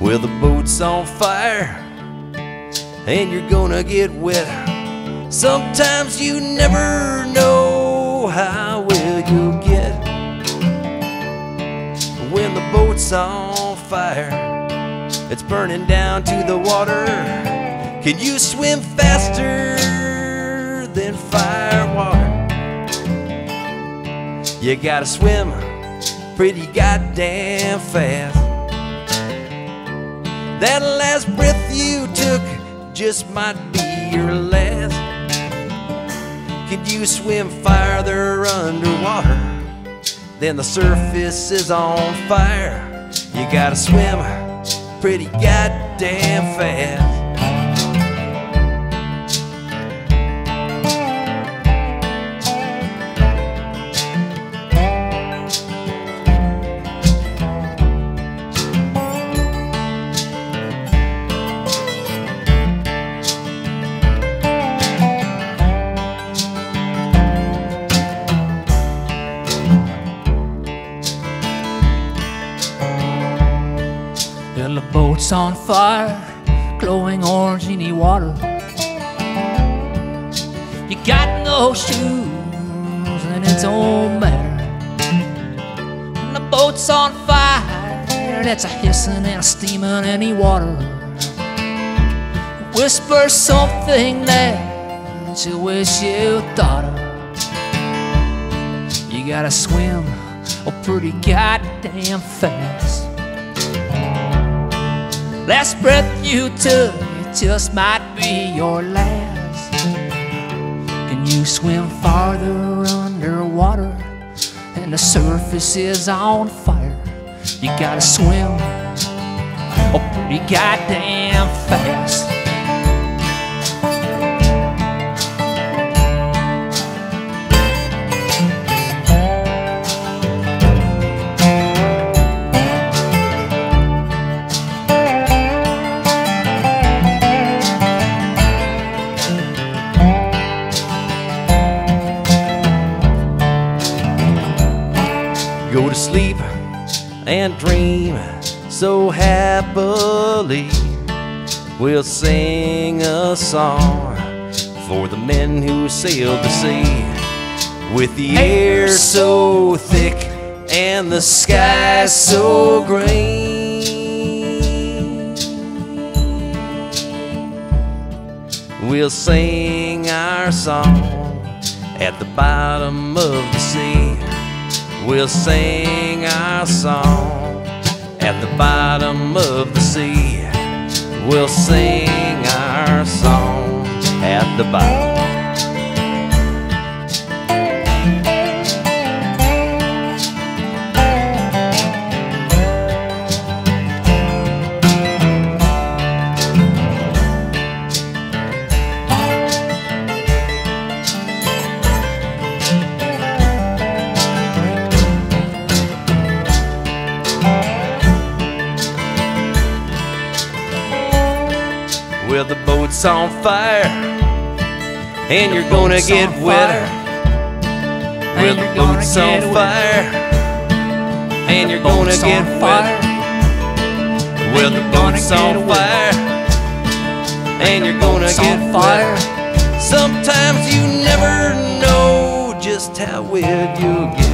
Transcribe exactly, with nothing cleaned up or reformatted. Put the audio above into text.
Well, the boat's on fire and you're gonna get wet. Sometimes you never know how well you'll get. When the boat's on fire, it's burning down to the water. Can you swim faster than fire water? You gotta swim pretty goddamn fast. That last breath you took just might be your last. Can you swim farther underwater than the surface is on fire? You gotta swim pretty goddamn fast. Well, the boat's on fire, glowing orange in the water. You got no shoes and it don't matter. And the boat's on fire, that's a hissing and a steaming in the water. Whisper something that you wish you thought of. You gotta swim oh, pretty goddamn fast. Last breath you took, it just might be your last. Can you swim farther underwater and the surface is on fire? You gotta swim oh, pretty goddamn fast. Go to sleep and dream so happily. We'll sing a song for the men who sailed the sea. With the air so thick and the sky so green, we'll sing our song at the bottom of the sea. We'll sing our song at the bottom of the sea. We'll sing our song at the bottom. Well, the boat's on fire and you're gonna get wetter. Well, the boat's on fire and you're gonna get wetter. Well, the boat's on fire and you're gonna get wetter. Sometimes you never know just how wet you'll get.